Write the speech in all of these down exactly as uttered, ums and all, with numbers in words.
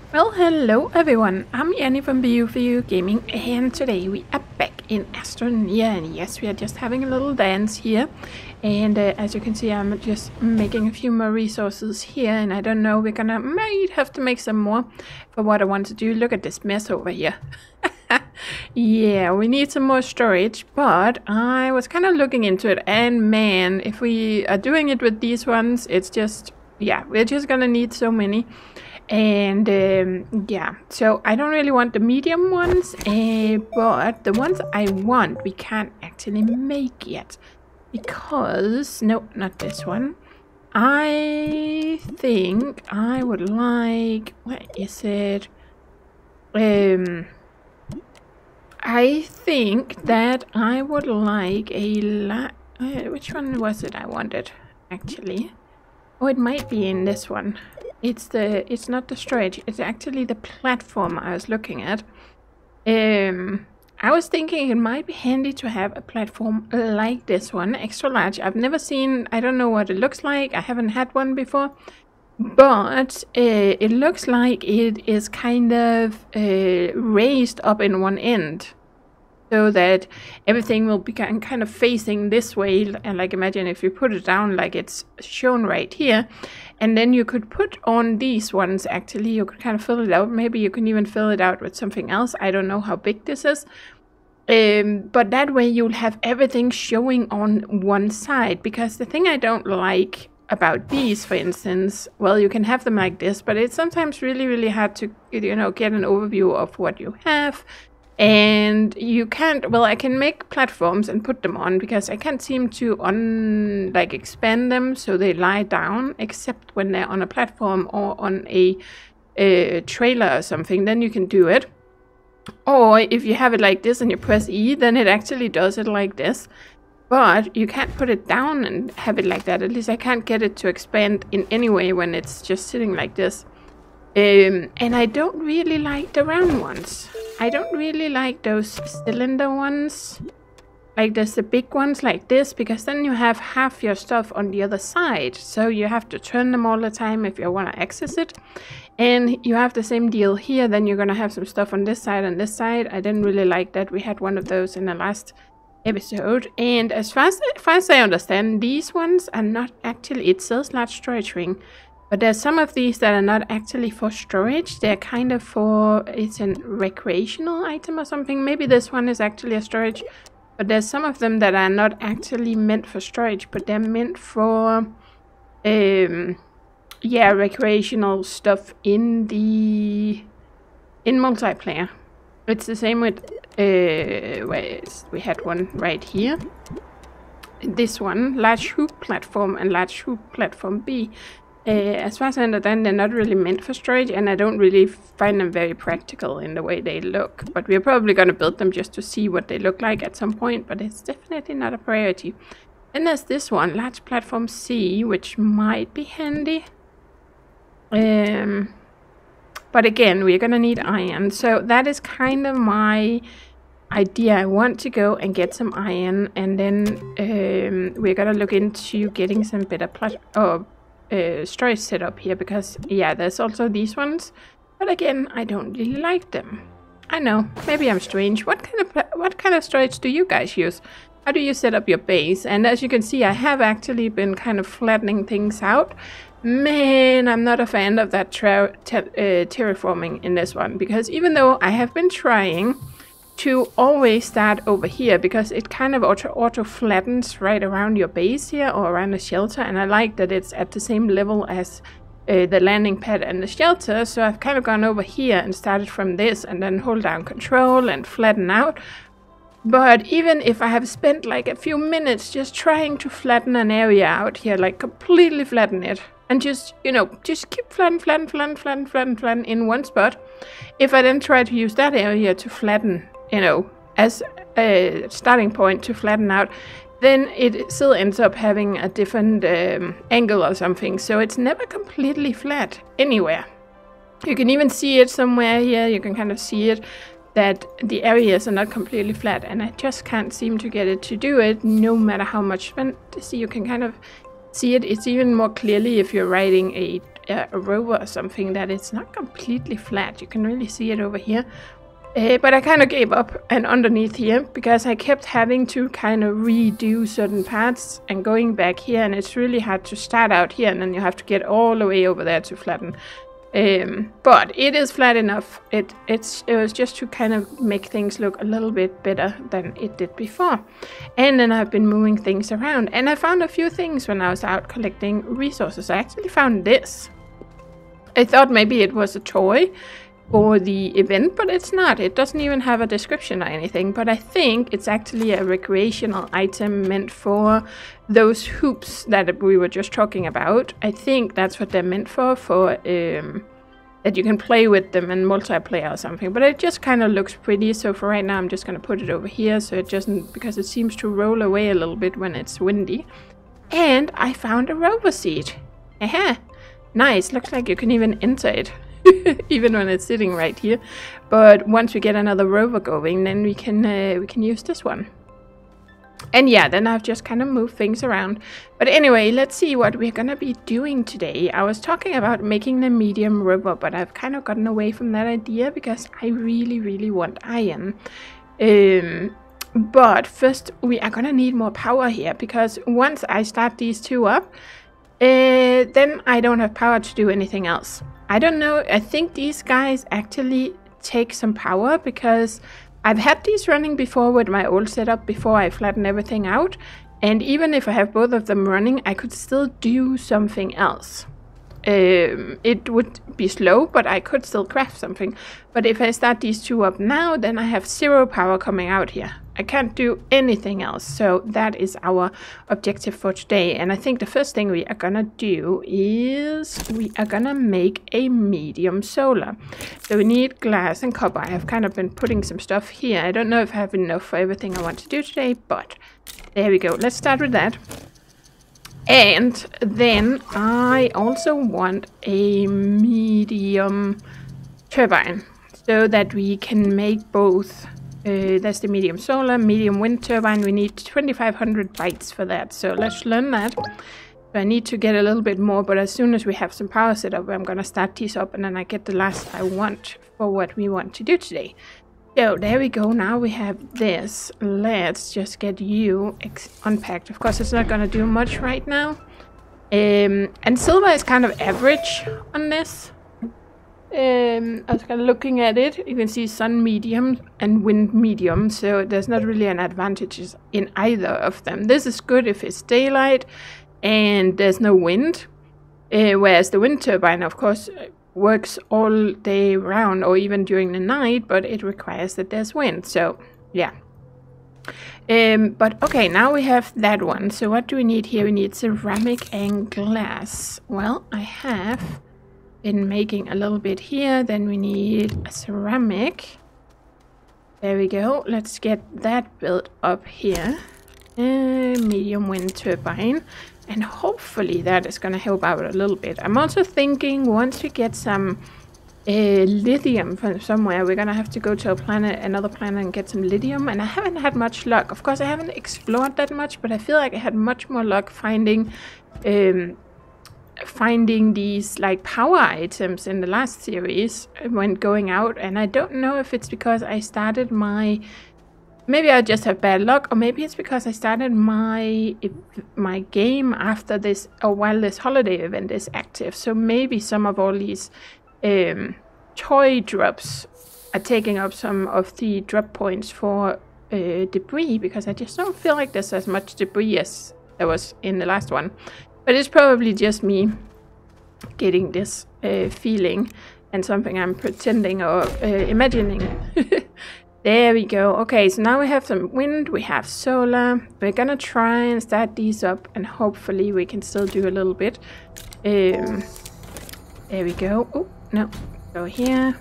Well, hello everyone, I'm Jenny from B U for You Gaming, and today we are back in Astroneer, and yes, we are just having a little dance here, and uh, as you can see, I'm just making a few more resources here, and I don't know, we're gonna might have to make some more for what I want to do. Look at this mess over here. Yeah, we need some more storage, but I was kind of looking into it, and man, if we are doing it with these ones, it's just, yeah, we're just gonna need so many. And um, yeah, so I don't really want the medium ones, uh, but the ones I want we can't actually make yet, because no, not this one. I think I would like, what is it? Um, I think that I would like a la uh, which one was it I wanted actually? Oh, it might be in this one. It's the, it's not the storage, it's actually the platform I was looking at. Um, I was thinking it might be handy to have a platform like this one, extra large. I've never seen, I don't know what it looks like, I haven't had one before. But uh, it looks like it is kind of uh, raised up in one end, so that everything will be kind of facing this way. And like, imagine if you put it down like it's shown right here, and then you could put on these ones. Actually, you could kind of fill it out. Maybe you can even fill it out with something else. I don't know how big this is. Um, but that way you'll have everything showing on one side. Because the thing I don't like about these, for instance, well, you can have them like this, but it's sometimes really, really hard to, you know, get an overview of what you have. And you can't, well, I can make platforms and put them on, because I can't seem to un, like expand them so they lie down, except when they're on a platform or on a, a trailer or something, then you can do it. Or if you have it like this and you press E, then it actually does it like this. But you can't put it down and have it like that. At least I can't get it to expand in any way when it's just sitting like this. Um, and I don't really like the round ones. I don't really like those cylinder ones. Like there's the big ones like this, because then you have half your stuff on the other side. So you have to turn them all the time if you want to access it. And you have the same deal here. Then you're going to have some stuff on this side and this side. I didn't really like that. We had one of those in the last episode. And as far as, as far as I understand, these ones are not actually, it says large storage ring. But there's some of these that are not actually for storage. They're kind of for, it's a recreational item or something. Maybe this one is actually a storage. But there's some of them that are not actually meant for storage, but they're meant for, um, yeah, recreational stuff in the, in multiplayer. It's the same with, uh, where we had one right here. This one, large hoop platform and large hoop platform B. Uh, as far as I understand, they're not really meant for storage, and I don't really find them very practical in the way they look. But we're probably going to build them just to see what they look like at some point, but it's definitely not a priority. Then there's this one, large platform C, which might be handy. Um, but again, we're going to need iron, so that is kind of my idea. I want to go and get some iron, and then um, we're going to look into getting some better plat oh, Uh, storage setup here, because yeah, there's also these ones, but again, I don't really like them. I know, maybe I'm strange. What kind of what kind of storage do you guys use? How do you set up your base? And as you can see, I have actually been kind of flattening things out. Man, I'm not a fan of that ter uh, terraforming in this one, because even though I have been trying to always start over here, because it kind of auto, auto flattens right around your base here, or around the shelter, and I like that it's at the same level as uh, the landing pad and the shelter. So I've kind of gone over here and started from this, and then hold down control and flatten out. But even if I have spent like a few minutes just trying to flatten an area out here, like completely flatten it, and just, you know, just keep flatten, flatten, flatten, flatten, flatten, flatten in one spot. If I then try to use that area to flatten, you know, as a starting point to flatten out, then it still ends up having a different um, angle or something. So it's never completely flat anywhere. You can even see it somewhere here. You can kind of see it, that the areas are not completely flat, and I just can't seem to get it to do it, no matter how much fantasy you can kind of see it. It's even more clearly if you're riding a a, a rover or something that it's not completely flat. You can really see it over here. Uh, but I kind of gave up and underneath here because I kept having to kind of redo certain parts and going back here, and it's really hard to start out here and then you have to get all the way over there to flatten. Um, but it is flat enough. It it's it was just to kind of make things look a little bit better than it did before. And then I've been moving things around, and I found a few things when I was out collecting resources. I actually found this. I thought maybe it was a toy for the event, but it's not. It doesn't even have a description or anything, but I think it's actually a recreational item meant for those hoops that we were just talking about. I think that's what they're meant for, for um, that you can play with them in multiplayer or something, but it just kind of looks pretty, so for right now I'm just going to put it over here so it doesn't, because it seems to roll away a little bit when it's windy. And I found a rover seat. Aha! Nice, looks like you can even enter it. Even when it's sitting right here, but once we get another rover going, then we can uh, we can use this one. And yeah, then I've just kind of moved things around. But anyway, let's see what we're gonna be doing today. I was talking about making the medium rover, but I've kind of gotten away from that idea because I really really want iron. Um, but first we are gonna need more power here, because once I start these two up, uh, then I don't have power to do anything else. I don't know, I think these guys actually take some power, because I've had these running before with my old setup before I flatten everything out, and even if I have both of them running, I could still do something else. Um, it would be slow, but I could still craft something. But if I start these two up now, then I have zero power coming out here. I can't do anything else, so that is our objective for today. And I think the first thing we are gonna do is we are gonna make a medium solar. So we need glass and copper. I have kind of been putting some stuff here. I don't know if I have enough for everything I want to do today, but there we go. Let's start with that. And then I also want a medium turbine so that we can make both. Uh, that's the medium solar, medium wind turbine. We need twenty-five hundred bytes for that, so let's learn that. So I need to get a little bit more, but as soon as we have some power set up, I'm gonna start these up, and then I get the last I want for what we want to do today. So there we go. Now we have this. Let's just get you ex unpacked. Of course, it's not gonna do much right now. Um, and silver is kind of average on this. Um, I was kind of looking at it. You can see sun medium and wind medium, so there's not really an advantage in either of them. This is good if it's daylight and there's no wind, uh, whereas the wind turbine, of course, works all day round or even during the night, but it requires that there's wind. So yeah. Um, but okay, now we have that one. So what do we need here? We need ceramic and glass. Well, I have been making a little bit here. Then we need a ceramic. There we go. Let's get that built up here. Uh, medium wind turbine. And hopefully that is going to help out a little bit. I'm also thinking once we get some uh, lithium from somewhere, we're going to have to go to a planet, another planet and get some lithium. And I haven't had much luck. Of course, I haven't explored that much, but I feel like I had much more luck finding um, finding these like power items in the last series when going out. And I don't know if it's because I started my... Maybe I just have bad luck, or maybe it's because I started my my game after this, or while this holiday event is active. So maybe some of all these um, toy drops are taking up some of the drop points for uh, debris, because I just don't feel like there's as much debris as there was in the last one. But it's probably just me getting this uh, feeling and something I'm pretending or uh, imagining. There we go. Okay, so now we have some wind, we have solar. We're gonna try and start these up, and hopefully we can still do a little bit. Um, there we go. Oh, no. Go here.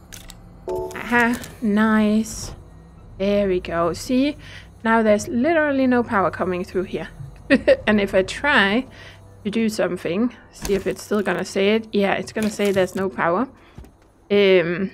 Aha, nice. There we go. See? Now there's literally no power coming through here. And if I try to do something, see if it's still gonna say it. Yeah, it's gonna say there's no power. Um...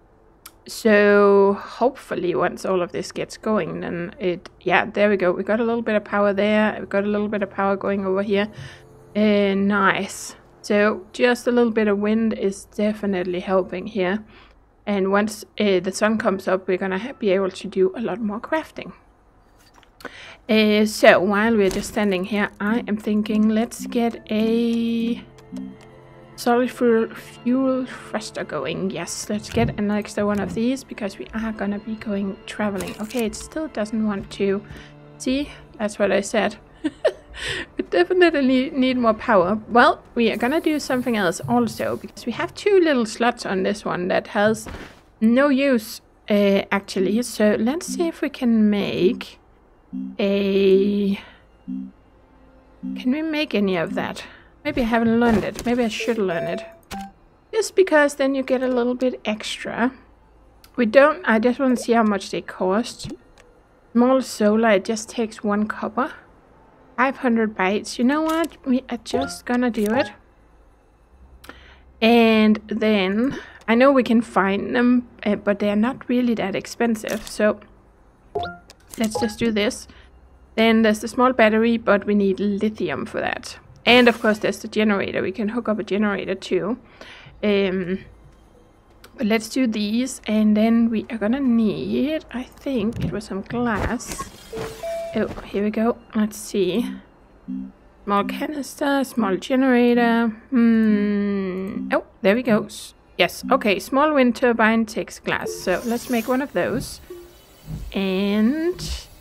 So hopefully once all of this gets going, then it, yeah, there we go. We got a little bit of power there. We got a little bit of power going over here. Uh, nice. So just a little bit of wind is definitely helping here. And once uh, the sun comes up, we're gonna be able to do a lot more crafting. Uh, so while we're just standing here, I am thinking let's get a solid fuel, fuel thruster going. Yes, let's get an extra one of these because we are gonna be going traveling. Okay, it still doesn't want to. See, that's what I said. We definitely need more power. Well, we are gonna do something else also because we have two little slots on this one that has no use uh, actually. So let's see if we can make a... Can we make any of that? Maybe I haven't learned it. Maybe I should learn it. Just because then you get a little bit extra. We don't... I just want to see how much they cost. Small solar, it just takes one copper. five hundred bytes. You know what? We are just gonna do it. And then... I know we can find them, uh, but they are not really that expensive. So let's just do this. Then there's the small battery, but we need lithium for that. And of course there's the generator. We can hook up a generator too. Um, but let's do these. And then we are gonna need, I think it was some glass. Oh, here we go. Let's see. Small canister, small generator. Hmm. Oh, there we go. Yes, okay. Small wind turbine takes glass. So let's make one of those. And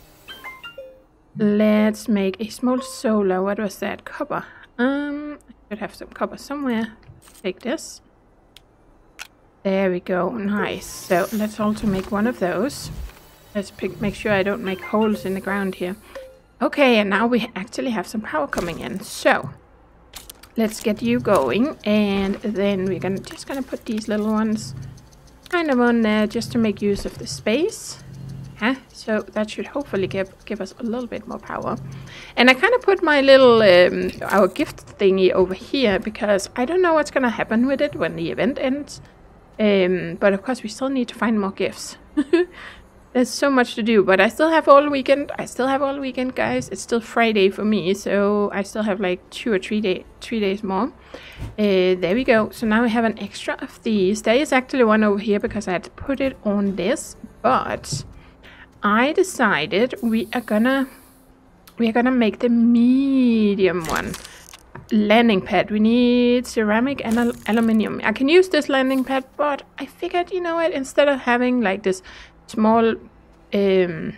let's make a small solar. What was that? Copper. Um, I should have some copper somewhere. Take this. There we go. Nice. So let's also make one of those. Let's pick, make sure I don't make holes in the ground here. Okay, and now we actually have some power coming in. So let's get you going, and then we're gonna just gonna put these little ones kind of on there just to make use of the space. Huh? So that should hopefully give give us a little bit more power. And I kind of put my little um, our gift thingy over here because I don't know what's gonna happen with it when the event ends. Um, but of course we still need to find more gifts. There's so much to do, but I still have all weekend. I still have all weekend, guys. It's still Friday for me, so I still have like two or three day, three days more. Uh, there we go. So now we have an extra of these. There is actually one over here because I had to put it on this, but I decided we are gonna we are gonna make the medium one. Landing pad. We need ceramic and al aluminium. I can use this landing pad, but I figured, you know what, instead of having like this small um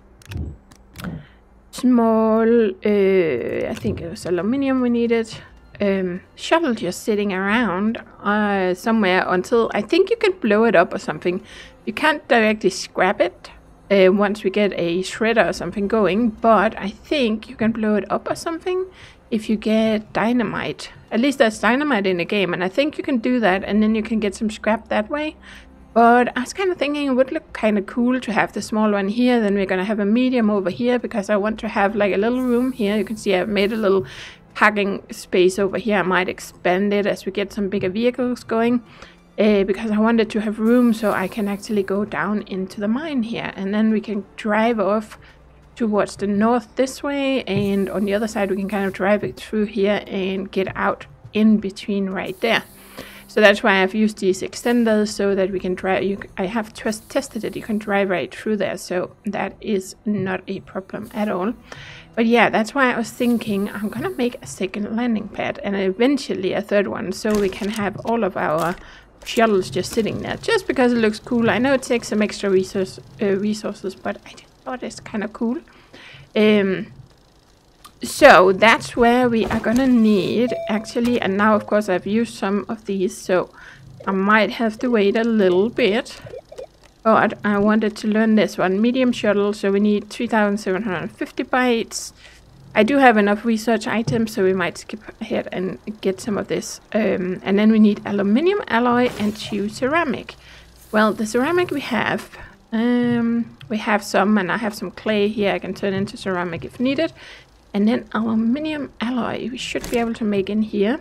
small uh I think it was aluminium we needed um shuttle just sitting around uh somewhere until I think you can blow it up or something. You can't directly scrap it uh, once we get a shredder or something going, but I think you can blow it up or something if you get dynamite. At least there's dynamite in the game, and I think you can do that, and then you can get some scrap that way. But I was kind of thinking it would look kind of cool to have the small one here. Then we're going to have a medium over here because I want to have like a little room here. You can see I've made a little parking space over here. I might expand it as we get some bigger vehicles going. Uh, because I wanted to have room so I can actually go down into the mine here. And then we can drive off towards the north this way. And on the other side we can kind of drive it through here and get out in between right there. So that's why I've used these extenders so that we can drive. You, I have test, tested it. You can drive right through there, so that is not a problem at all. But yeah, that's why I was thinking I'm gonna make a second landing pad and eventually a third one, so we can have all of our shuttles just sitting there. Just because it looks cool. I know it takes some extra resource, uh, resources, but I just thought it's kind of cool. Um. So that's where we are gonna need actually, and now of course I've used some of these, so I might have to wait a little bit. But I wanted to learn this one, medium shuttle, so we need three thousand seven hundred fifty bytes. I do have enough research items, so we might skip ahead and get some of this. Um, and then we need aluminium alloy and two ceramic. Well, the ceramic we have, um, we have some, and I have some clay here I can turn into ceramic if needed. And then aluminium alloy we should be able to make in here.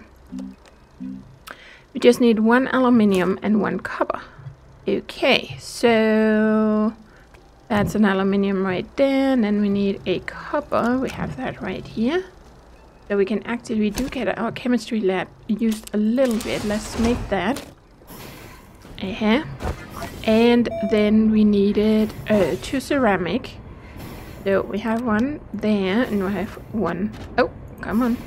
We just need one aluminium and one copper. Okay, so that's an aluminium right there, and then we need a copper. We have that right here. So we can actually, we do get our chemistry lab used a little bit. Let's make that. Uh-huh. And then we needed uh, two ceramic. So we have one there and we have one. Oh, come on.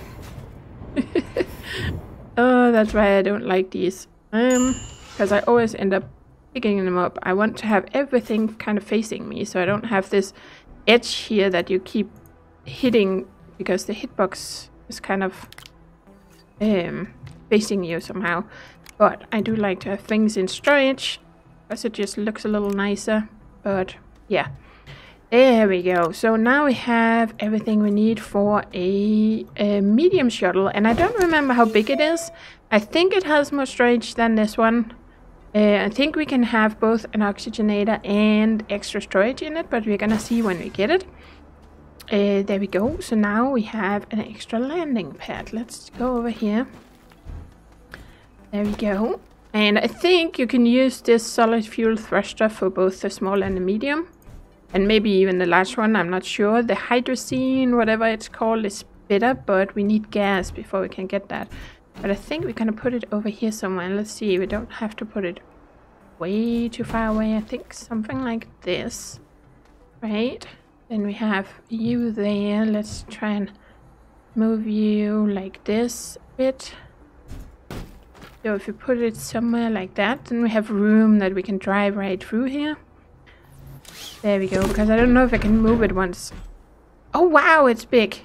Oh, that's why I don't like these. Um, because I always end up picking them up. I want to have everything kind of facing me, so I don't have this edge here that you keep hitting, because the hitbox is kind of um, facing you somehow. But I do like to have things in storage, because it just looks a little nicer. But yeah, there we go. So now we have everything we need for a, a medium shuttle, and I don't remember how big it is. I think it has more storage than this one. Uh, I think we can have both an oxygenator and extra storage in it, but we're gonna see when we get it. Uh, there we go. So now we have an extra landing pad. Let's go over here. There we go. And I think you can use this solid fuel thruster for both the small and the medium. And maybe even the large one, I'm not sure. The hydrazine, whatever it's called, is better, but we need gas before we can get that. But I think we're gonna put it over here somewhere. Let's see, we don't have to put it way too far away. I think something like this, right? Then we have you there. Let's try and move you like this a bit. So if we put it somewhere like that, then we have room that we can drive right through here. There we go, because I don't know if I can move it once. Oh wow, it's big.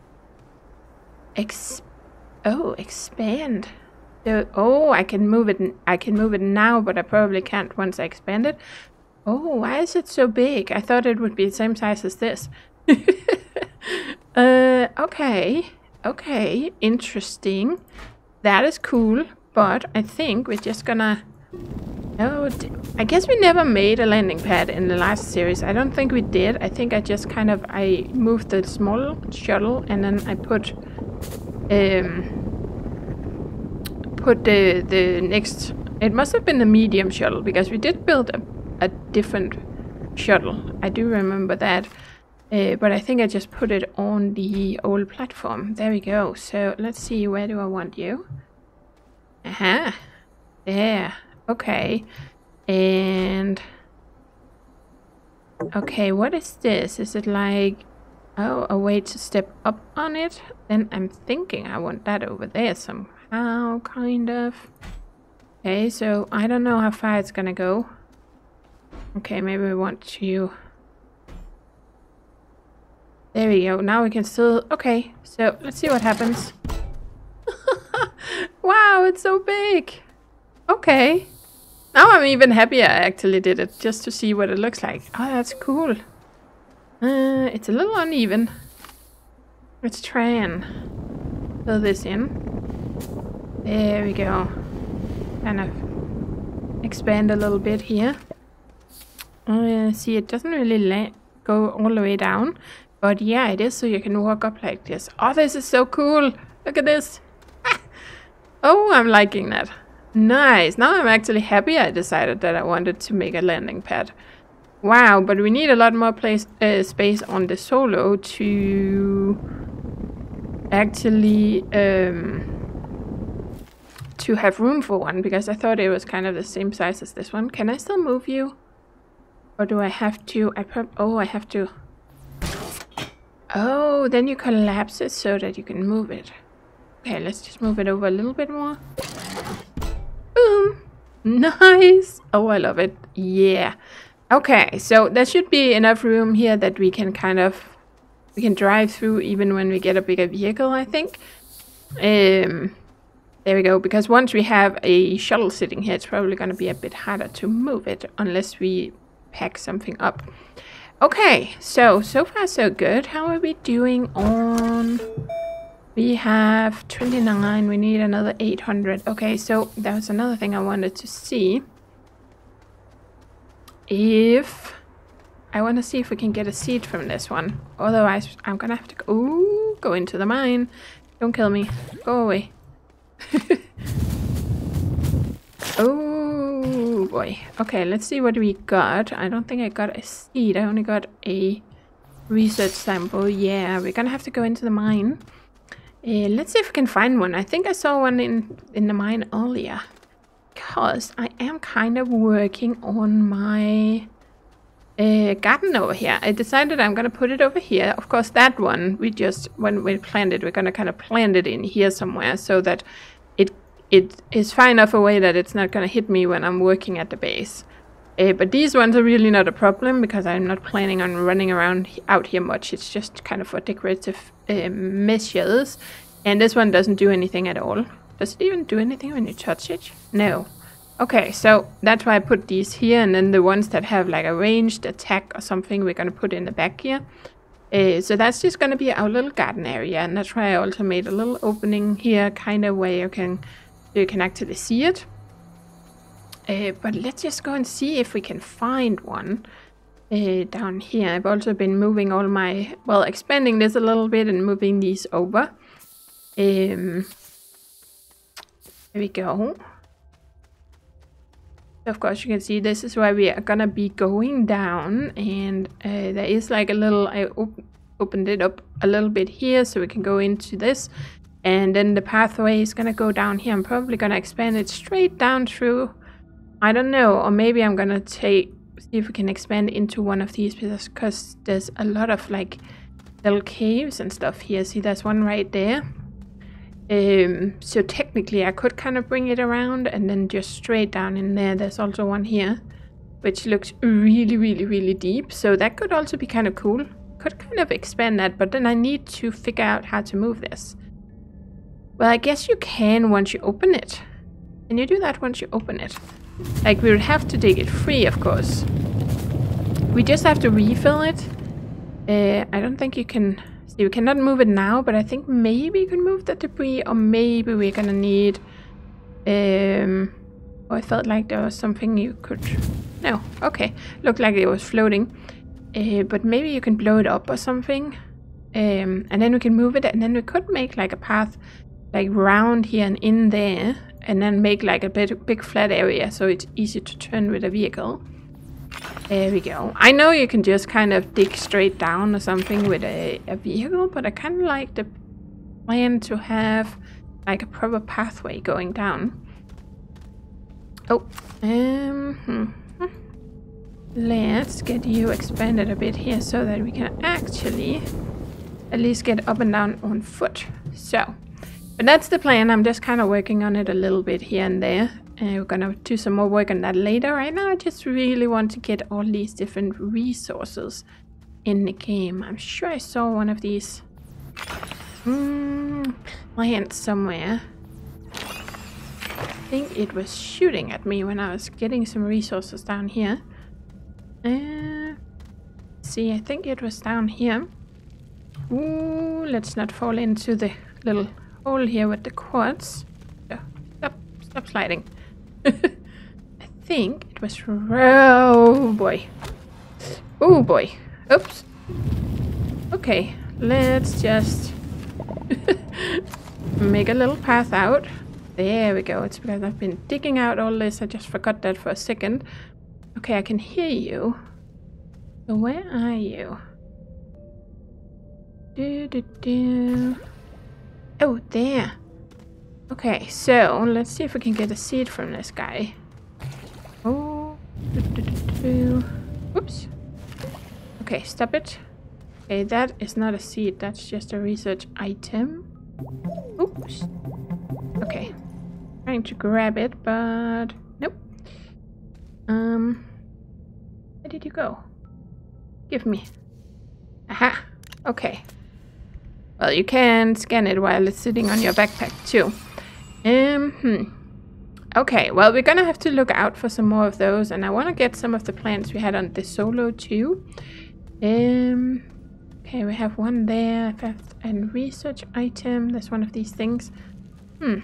Ex oh, expand. So, oh, I can move it. I can move it now, but I probably can't once I expand it. Oh, why is it so big? I thought it would be the same size as this. uh, okay, okay, interesting. That is cool, but I think we're just gonna. Oh, I guess we never made a landing pad in the last series. I don't think we did. I think I just kind of, I moved the small shuttle and then I put, um, put the, the next, it must have been the medium shuttle, because we did build a, a different shuttle. I do remember that. Uh, but I think I just put it on the old platform. There we go. So let's see, where do I want you? Aha. There. Okay, and okay, what is this? Is it like, oh, a way to step up on it? Then I'm thinking I want that over there somehow, kind of. Okay, so I don't know how far it's gonna go. Okay, maybe we want to. There we go. Now we can still. Okay, so let's see what happens. Wow, it's so big. Okay. Now I'm even happier I actually did it, just to see what it looks like. Oh, that's cool. Uh, it's a little uneven. Let's try and fill this in. There we go. Kind of expand a little bit here. Uh, see, it doesn't really go all the way down. But yeah, it is, so you can walk up like this. Oh, this is so cool. Look at this. Oh, I'm liking that. Nice. Now I'm actually happy I decided that I wanted to make a landing pad. Wow, but we need a lot more place uh, space on the Solo to actually um, to have room for one, because I thought it was kind of the same size as this one. Can I still move you? Or do I have to? I prob oh, I have to. Oh, then you collapse it so that you can move it. Okay, let's just move it over a little bit more. Boom! Nice! Oh, I love it. Yeah. Okay, so there should be enough room here that we can kind of... We can drive through even when we get a bigger vehicle, I think. Um, there we go. Because once we have a shuttle sitting here, it's probably going to be a bit harder to move it unless we pack something up. Okay, so, so far so good. How are we doing on... We have twenty-nine, we need another eight hundred. Okay, so that was another thing I wanted to see. If... I want to see if we can get a seed from this one. Otherwise, I'm gonna have to go, ooh, go into the mine. Don't kill me. Go away. Oh boy. Okay, let's see what we got. I don't think I got a seed. I only got a research sample. Yeah, we're gonna have to go into the mine. Uh, let's see if we can find one. I think I saw one in, in the mine earlier. Because I am kind of working on my uh, garden over here. I decided I'm going to put it over here. Of course, that one, we just, when we plant it, we're going to kind of plant it in here somewhere so that it it is far enough away that it's not going to hit me when I'm working at the base. Uh, but these ones are really not a problem because I'm not planning on running around out here much. It's just kind of for decorative uh, measures. And this one doesn't do anything at all. Does it even do anything when you touch it? No. Okay, so that's why I put these here. And then the ones that have like a ranged attack or something, we're going to put in the back here. Uh, so that's just going to be our little garden area. And that's why I also made a little opening here, kind of where you can, you can actually see it. Uh, but let's just go and see if we can find one uh, down here. I've also been moving all my, well, expanding this a little bit and moving these over. Um, there we go. Of course, you can see this is where we are gonna be going down, and uh, there is like a little, I op opened it up a little bit here so we can go into this, and then the pathway is gonna go down here. I'm probably gonna expand it straight down through. I don't know, or maybe I'm gonna take, see if we can expand into one of these because there's a lot of like little caves and stuff here. See, there's one right there. Um, so technically I could kind of bring it around and then just straight down in there. There's also one here, which looks really, really, really deep. So that could also be kind of cool. Could kind of expand that, but then I need to figure out how to move this. Well, I guess you can once you open it. Can you do that once you open it? Like, we would have to dig it free, of course. We just have to refill it. Uh, I don't think you can... See, we cannot move it now, but I think maybe you can move the debris, or maybe we're gonna need... Um, oh, I felt like there was something you could... No, okay. Looked like it was floating. Uh, but maybe you can blow it up or something. Um, and then we can move it, and then we could make like a path like round here and in there. And then make like a bit big flat area so it's easy to turn with a vehicle. There we go. I know you can just kind of dig straight down or something with a, a vehicle, but I kind of like the plan to have like a proper pathway going down. Oh, um, hmm. Let's get you expanded a bit here so that we can actually at least get up and down on foot. So. But that's the plan. I'm just kind of working on it a little bit here and there. And we're going to do some more work on that later. Right now, I just really want to get all these different resources in the game. I'm sure I saw one of these mm, plants somewhere. I think it was shooting at me when I was getting some resources down here. Uh, see, I think it was down here. Ooh, let's not fall into the little... hole here with the quartz. Oh, stop, stop sliding. I think it was... Oh boy. Oh boy. Oops. Okay, let's just make a little path out. There we go. It's because I've been digging out all this. I just forgot that for a second. Okay, I can hear you. So where are you? Do do do. Oh, there. Okay, so let's see if we can get a seed from this guy. Oh. Do, do, do, do. Whoops. Okay, stop it. Okay, that is not a seed. That's just a research item. Oops. Okay. Trying to grab it, but nope. Um. Where did you go? Give me. Aha. Okay. Well, you can scan it while it's sitting on your backpack too. Um, hmm. Okay, well, we're gonna have to look out for some more of those, and I want to get some of the plants we had on the solo too. Um, okay, we have one there. And research item. There's one of these things. Hmm.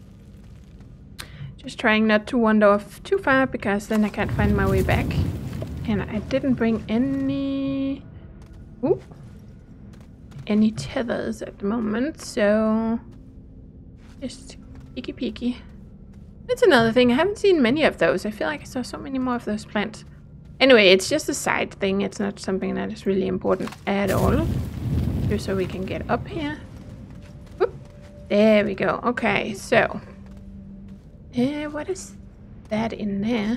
Just trying not to wander off too far because then I can't find my way back. And I didn't bring any. Ooh. Any tethers at the moment, so just peeky peeky. That's another thing. I haven't seen many of those. I feel like I saw so many more of those plants. Anyway, it's just a side thing. It's not something that is really important at all. Just so we can get up here. Whoop. There we go. Okay, so. Uh, what is that in there?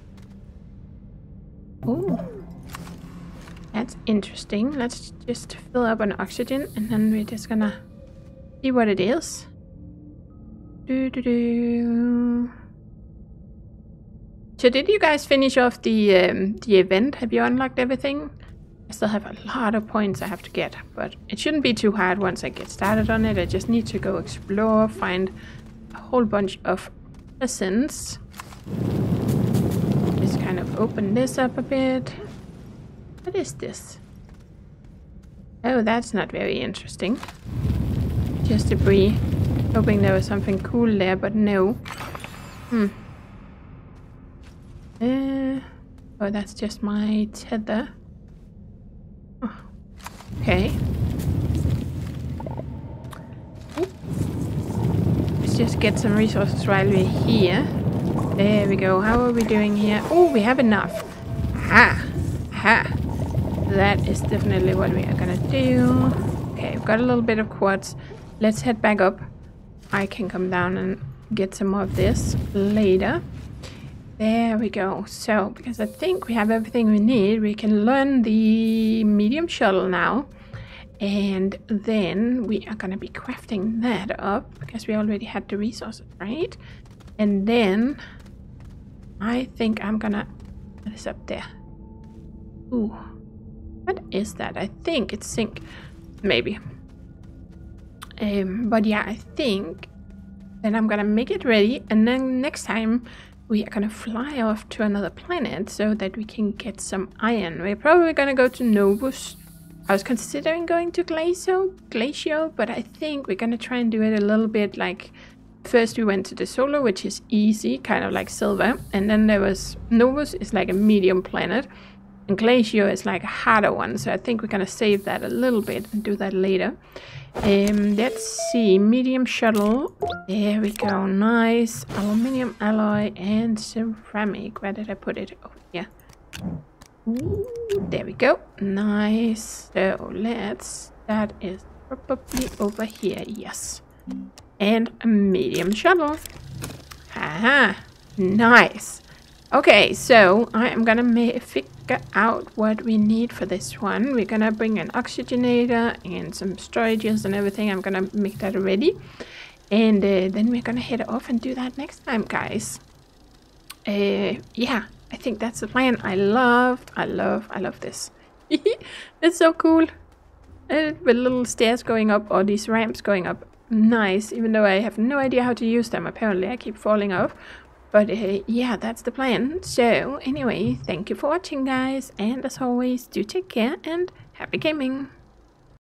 Oh. That's interesting. Let's just fill up on oxygen and then we're just gonna see what it is. Do do do. So did you guys finish off the um, the event? Have you unlocked everything? I still have a lot of points I have to get, but it shouldn't be too hard once I get started on it. I just need to go explore, find a whole bunch of lessons. Just kind of open this up a bit. What is this? Oh, that's not very interesting. Just debris. Hoping there was something cool there, but no. Hmm. Uh, oh, that's just my tether. Oh, okay. Let's just get some resources while we're here. There we go. How are we doing here? Oh, we have enough. Ha! Ha! That is definitely what we are gonna do. Okay, we've got a little bit of quartz. Let's head back up. I can come down and get some more of this later. There we go. So, because I think we have everything we need, we can learn the medium shuttle now. And then we are going to be crafting that up because we already had the resources, right? And then I think I'm going to... What is up there? Ooh. What is that? I think it's zinc. Maybe. Um, but yeah, I think then I'm going to make it ready. And then next time... we are gonna fly off to another planet so that we can get some iron. We're probably gonna go to Novus. I was considering going to Glacio, Glacio, but I think we're gonna try and do it a little bit like first we went to the Solar, which is easy, kind of like Silver, and then there was Novus is like a medium planet, and Glacio is like a harder one. So I think we're gonna save that a little bit and do that later. Um, let's see, medium shuttle. There we go, nice. Aluminium alloy and ceramic. Where did I put it? Oh, yeah. Ooh, there we go. Nice. So let's, that is probably over here, yes. And a medium shuttle. Haha, nice. Okay, so I am gonna figure out what we need for this one. We're gonna bring an oxygenator and some storages and everything. I'm gonna make that ready. And uh, then we're gonna head off and do that next time, guys. Uh, yeah, I think that's the plan. I love, I love, I love this. It's so cool. Uh, with little stairs going up, or these ramps going up. Nice, even though I have no idea how to use them. Apparently I keep falling off. But uh, yeah, that's the plan. So anyway, thank you for watching, guys. And as always, do take care and happy gaming.